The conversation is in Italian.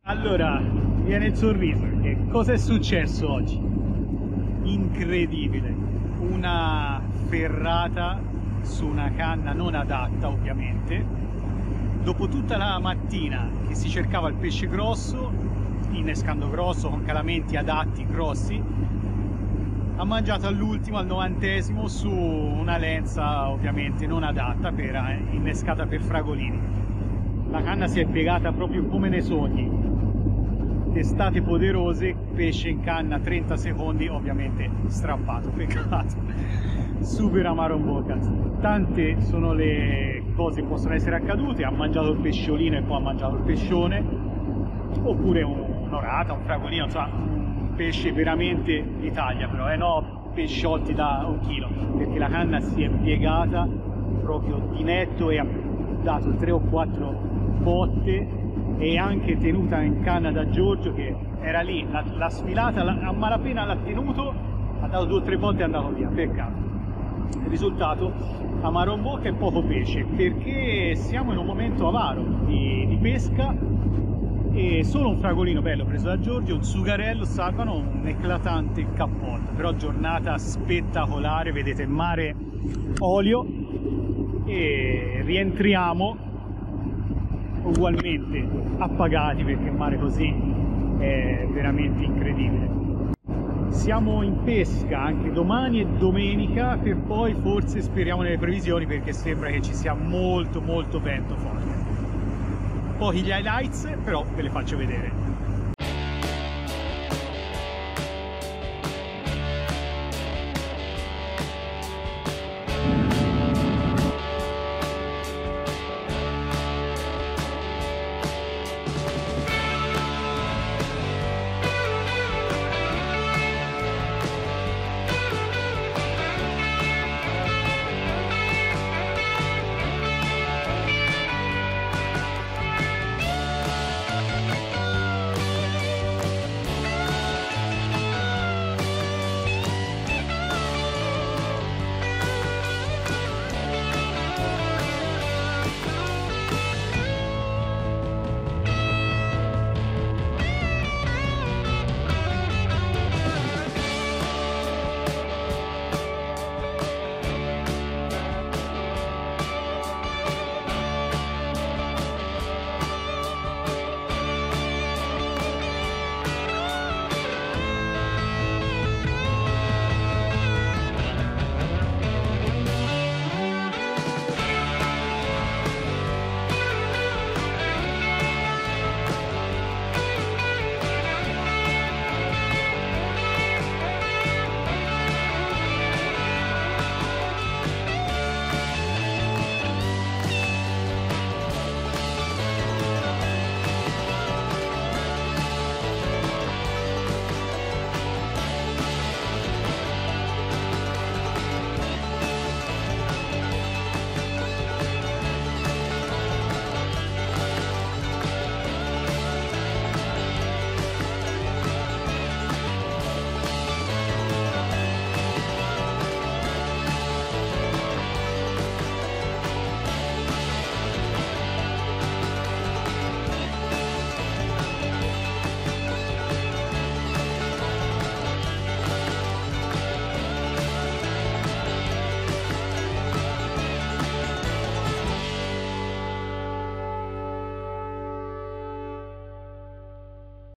Allora, viene il sorriso, perché cosa è successo oggi? Incredibile, una ferrata su una canna non adatta ovviamente. Dopo tutta la mattina che si cercava il pesce grosso, innescando grosso con calamenti adatti, grossi, ha mangiato all'ultimo, al 90esimo, su una lenza ovviamente non adatta, innescata per fragolini. La canna si è piegata proprio come nei sogni. Testate poderose, pesce in canna 30 secondi, ovviamente strappato, peccato. Super amaro in bocca. Tante sono le cose che possono essere accadute: ha mangiato il pesciolino e poi ha mangiato il pescione, oppure un'orata, un fragolino, insomma un pesce veramente d'Italia, però no pesciotti da 1 chilo, perché la canna si è piegata proprio di netto e ha dato 3 o 4 botte, e anche tenuta in canna da Giorgio che era lì, l'ha sfilata, a malapena l'ha tenuto, ha dato 2 o 3 botte e è andato via, peccato. Il risultato: amaro in bocca e poco pesce, perché siamo in un momento avaro di pesca, e solo un fragolino bello preso da Giorgio, un sugarello, salvano un eclatante cappotto. Però giornata spettacolare, vedete il mare olio, e rientriamo ugualmente appagati, perché il mare così è veramente incredibile. Siamo in pesca anche domani e domenica, per poi forse, speriamo nelle previsioni, perché sembra che ci sia molto vento forte. Pochi gli highlights, però ve le faccio vedere.